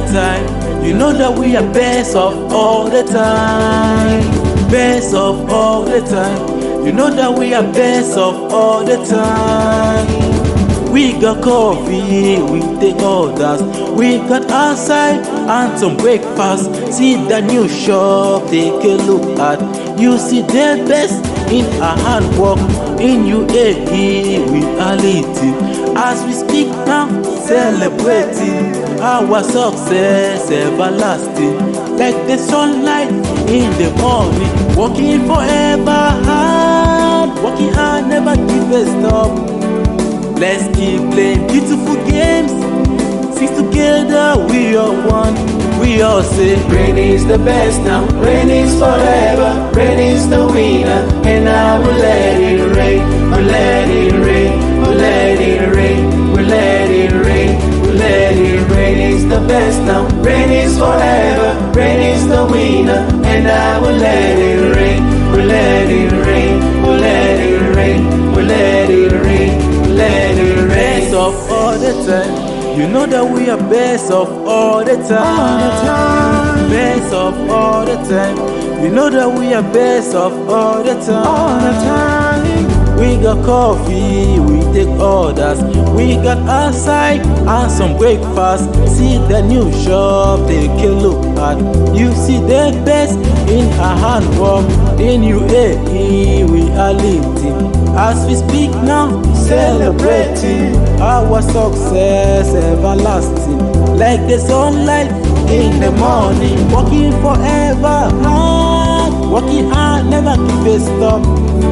time. You know that we are best of all the time. Best of all the time. You know that we are best of all the time. We got coffee, we take orders. We got outside and some breakfast. See the new shop, take a look at. You see the best in our handwork. In UAE we are leading. As we speak now, celebrating our success everlasting. Like the sunlight in the morning. Working forever hard, working hard, never give a stop. Let's keep playing beautiful games. Sing together, we are one. We all say rain is the best now, rain is forever, rain is the winner, and I will let it rain, we'll let it rain, we'll let it rain, we'll let it rain, we'll let it rain is the best now, rain is forever, rain is the winner, and I will let it rain, we'll let it rain, we'll let it rain, we'll let it rain. Best of all the time. You know that we are best of all the time. Best of all the time. You know that we are best of all the time. We got coffee, we take orders. We got outside and some breakfast. See the new shop, take a look at. You see the best in our handwork. In UAE we are living. As we speak now, celebrating our success everlasting. Like the sunlight in the morning. Working forever hard, working hard, never give a stop.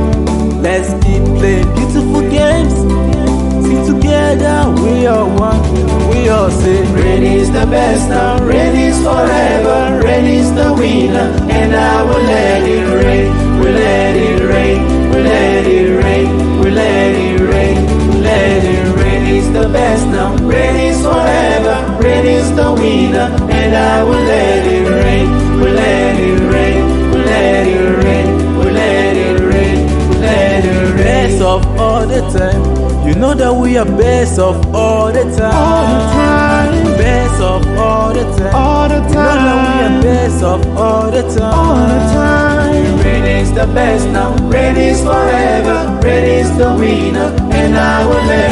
Let's keep playing beautiful games. Sing together, we are one. We all say rain is the best now, rain is forever, rain is the winner, and I will let it rain, we'll let it rain, we'll let it rain, we'll let it rain, we'll let it rain is the best now, rain is forever, rain is the winner, and I will let it rain, we'll let it rain, we'll let it rain, we'll let it rain, we'll let it rain. Best of all the time. You know that we are best of all the time. All the time. Best of all the time. All the time. You know that we are best of all the time. All the time. Rain is the best now, rain is forever, rain is the winner, and I will let